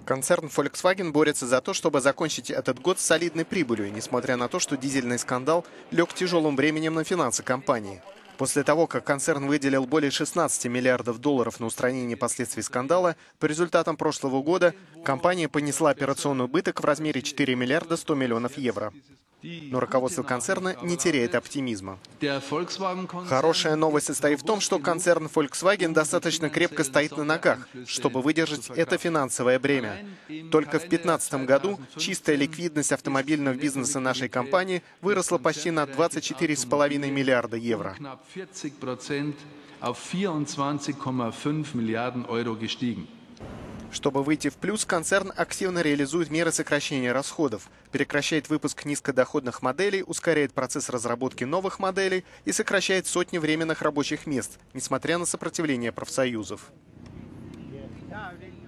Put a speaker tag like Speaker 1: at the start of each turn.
Speaker 1: Концерн Volkswagen борется за то, чтобы закончить этот год с солидной прибылью, несмотря на то, что дизельный скандал лег тяжелым бременем на финансы компании. После того, как концерн выделил более 16 миллиардов долларов на устранение последствий скандала, по результатам прошлого года компания понесла операционный убыток в размере 4 миллиарда 100 миллионов евро. Но руководство концерна не теряет оптимизма. Хорошая новость состоит в том, что концерн Volkswagen достаточно крепко стоит на ногах, чтобы выдержать это финансовое бремя. Только в 2015 году чистая ликвидность автомобильного бизнеса нашей компании выросла почти на 24,5 миллиарда евро. Чтобы выйти в плюс, концерн активно реализует меры сокращения расходов, прекращает выпуск низкодоходных моделей, ускоряет процесс разработки новых моделей и сокращает сотни временных рабочих мест, несмотря на сопротивление профсоюзов.